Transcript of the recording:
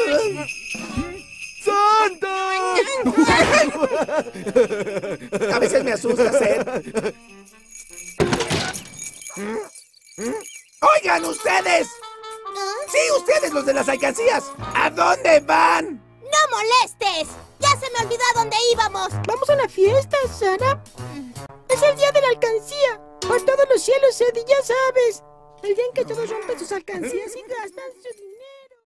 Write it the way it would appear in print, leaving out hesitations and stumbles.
¡Santa! A veces me asusta, Seth. ¡Oigan, ustedes! ¡Sí, ustedes, los de las alcancías! ¿A dónde van? ¡No molestes! ¡Ya se me olvidó a dónde íbamos! Vamos a la fiesta, Sara. Es el día de la alcancía. Por todos los cielos, Eddie, ya sabes. El día en que todos rompen sus alcancías y gastan su dinero.